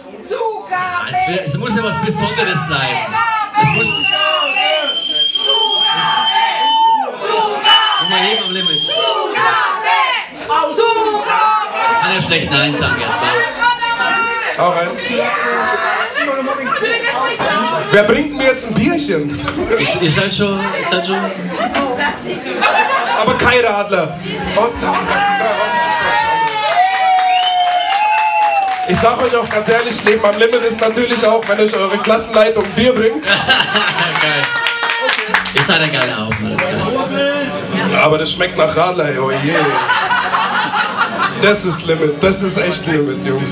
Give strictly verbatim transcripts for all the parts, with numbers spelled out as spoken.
Zugabe! Es muss ja was Besonderes bleiben. Es muss... Mal leben am Limit. Zugabe! Zugabe! Ich kann ja schlecht Nein sagen jetzt, wa? Auch rein. Wer bringt mir jetzt ein Bierchen? Ich, ihr seid schon, ihr seid schon... Aber kein Radler. Ich sag euch auch ganz ehrlich, Leben am Limit ist natürlich auch, wenn euch eure Klassenleitung ein Bier bringt. Geil. Ihr seid ein geiler Aufmann. Ja, aber das schmeckt nach Radler, oh je. Das ist Limit, das ist echt Limit, Jungs.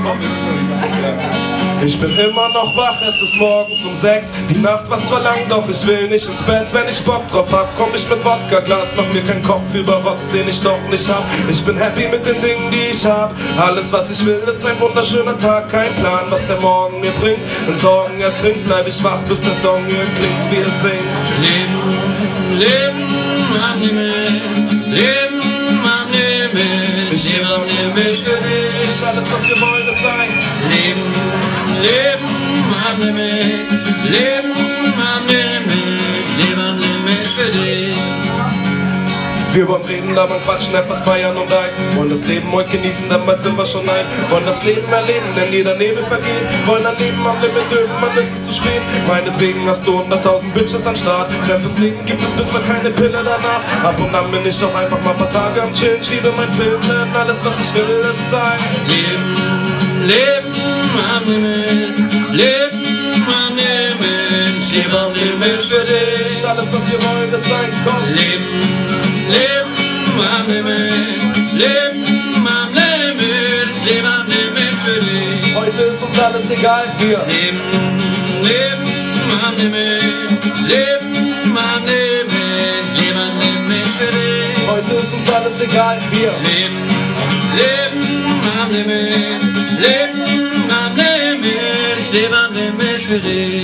Ich bin immer noch wach, es ist morgens um sechs. Die Nacht war zwar lang, doch ich will nicht ins Bett. Wenn ich Bock drauf hab, komm ich mit Wodka-Glas. Mach mir keinen Kopf über Rotz, den ich noch nicht hab. Ich bin happy mit den Dingen, die ich hab. Alles, was ich will, ist ein wunderschöner Tag. Kein Plan, was der Morgen mir bringt. Wenn Sorgen ertrinkt, bleib ich wach, bis der Song hier klingt, wie er singt. Leben, Leben am Limit, Leben am Limit, ich lebe am Limit für dich. Alles, was wir wollen, ist sein Leben, Leben am Limit, Leben am Limit, lebe am Limit für dich. Wir wollen reden, labern, quatschen, etwas feiern und ein. Wollen das Leben heute genießen, dann bald sind wir schon ein. Wollen das Leben erleben, denn jeder Nebel vergeht. Wollen ein Leben am Limit, irgendwann ist es zu spät. Meinetwegen hast du hunderttausend Bitches am Start. Denn fürs Leben gibt es bisher keine Pille danach. Ab und an bin ich auch einfach mal ein paar Tage am Chillen. Schiebe mein Film, denn alles was ich will ist sein. Leben, Leben am Limit, Leben am Limit, ich lebe am Limit für dich. Alles was wir wollen ist sein, komm. Leben, Leben am Limit, Leben am Limit, ich lebe am Limit für dich. Heute ist uns alles egal, wir Leben, Leben am Limit, Leben am Limit, ich lebe am Limit für dich. Heute ist uns alles egal, wir Leben, Leben am Limit, Leben am Limit, ich lebe am Limit für dich.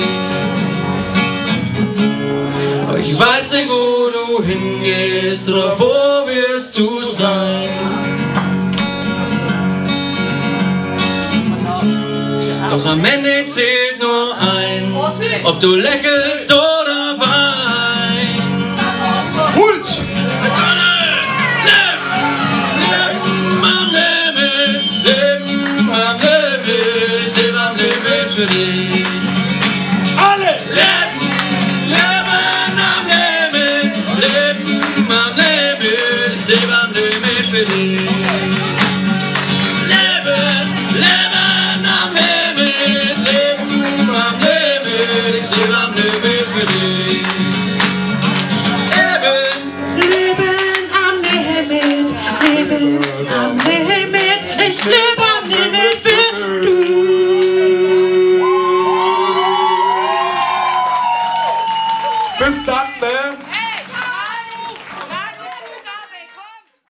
Ich weiß nicht, wo du hingehst oder wo wirst du sein. Doch am Ende zählt nur eins, ob du lächelst oder weinst. Hulch! Leben am Limit, Leben am Limit, ich lebe am Limit für dich. Alle! Leben, Leben am Limit, Leben am Limit, ich lebe am Limit für dich. Leben, Leben am Limit, Leben am Limit, ich lebe am Limit für dich. Leben, Leben am Limit, Leben am Limit, ich lebe